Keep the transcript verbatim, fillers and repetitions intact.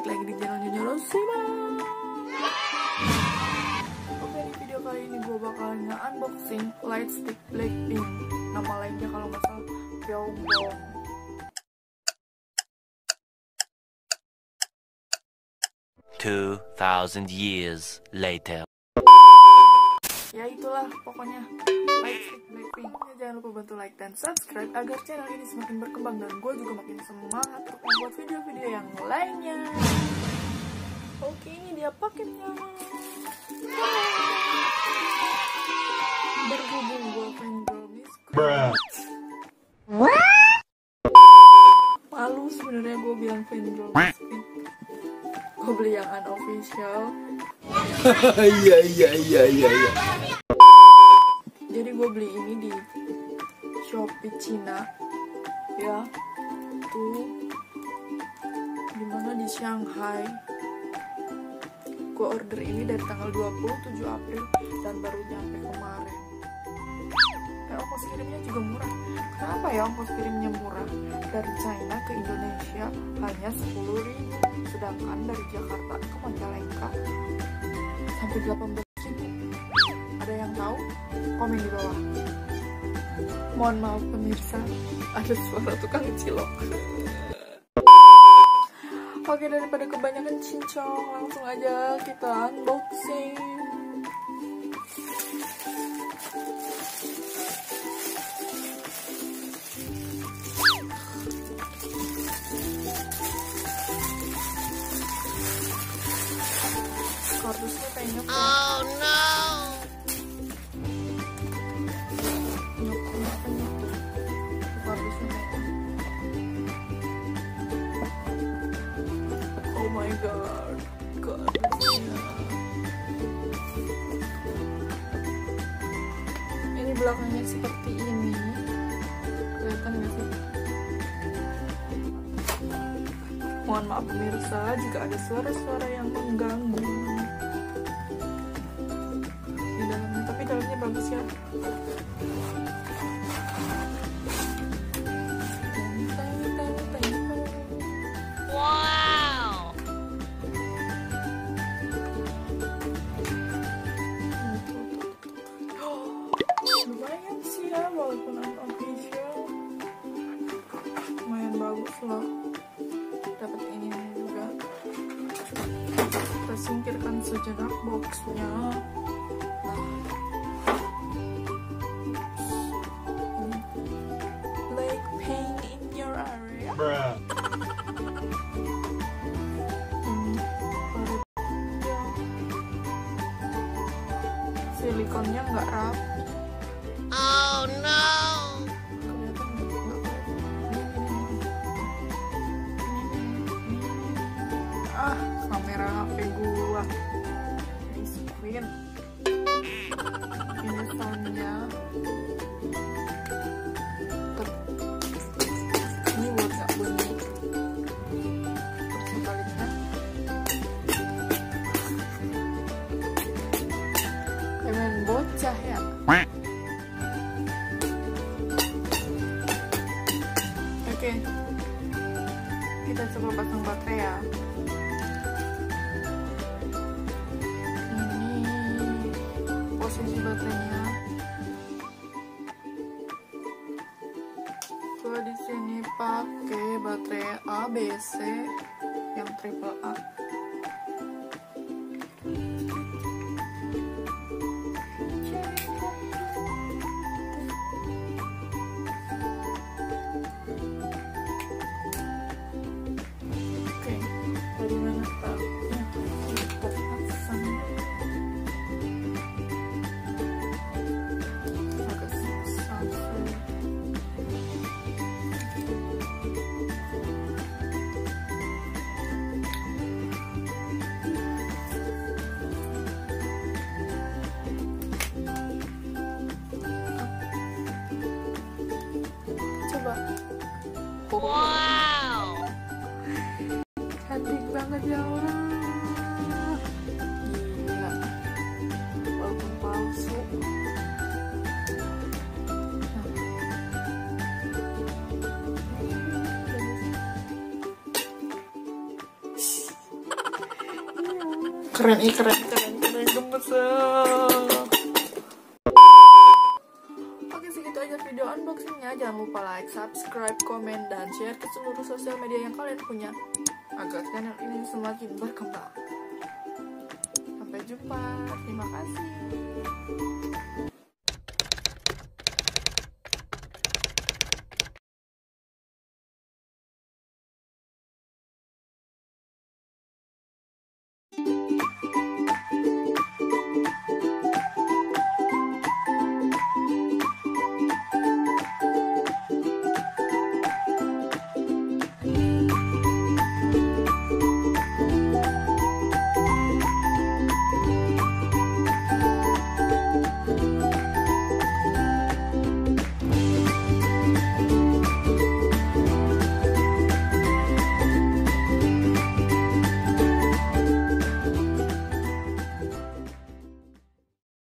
balik lagi di channel Ny.Rasiman. Oke, di video kali ini gue bakal nge-unboxing Lightstick BLACKPINK. Nama lainnya kalau nggak salah pyong. Two thousand years later. Ya itulah pokoknya Lightstick BLACKPINK. Ya, jangan lupa bantu like dan subscribe agar channel ini semakin berkembang dan gue juga makin semangat untuk membuat video-video yang lainnya. Oke, ini dia paketnya. Berhubung gue fangirl biskuit. Malu sebenarnya gue bilang fangirl biskuit. Gue beli yang unofficial. Iya iya iya iya iya. Jadi gue beli ini di Shopee Cina, ya, tuh, dimana di Shanghai. Gue order ini dari tanggal dua puluh tujuh April dan baru nyampe kemarin. Dan ongkos kirimnya juga murah. Kenapa ya ongkos kirimnya murah? Dari China ke Indonesia hanya sepuluh ribu, sedangkan dari Jakarta ke Majalengka sampai delapan belas ribu. Ada yang tahu? Komen di bawah. Mohon maaf pemirsa, ada suara tukang cilok. Oke, daripada kebanyakan cincong, langsung aja kita unboxing. Kardusnya penyok. Oh no. Oh my god, kardusnya. Ini belakangnya seperti ini. Kelihatan nggak sih? Mohon maaf pemirsa jika ada suara-suara yang mengganggu di dalamnya, tapi dalamnya bagus ya. Wow. Lumayan sih ya, walaupun unofficial, lumayan bagus loh. Dapat ini juga. Kita singkirkan sejenak boxnya. Like pain in your area. Bruh. Silikonnya nggak rapi. Oh no. Kelihatan nggak? Nggak kelihatan. Ah, kamera H P gua. Ini screen. Ini soundnya. Ini buat nggak bunyi. Terus sebaliknya. Kayak main bocah ya. Oke, kita coba pasang baterai ya. Ini posisi baterainya. Gua di sini pakai baterai A B C yang triple A. Dari mana taruhnya? Kita pasang. Agak susah sih. Coba. Wow. Cantik banget ya Allah. Gila. Walaupun palsu. Nah. Keren, ih keren, keren, keren, gemes. Oke, segitu aja video unboxingnya. Jangan lupa like, subscribe, komen, dan share ke seluruh sosial media yang kalian punya agar channel ini semakin berkembang. Sampai jumpa, terima kasih.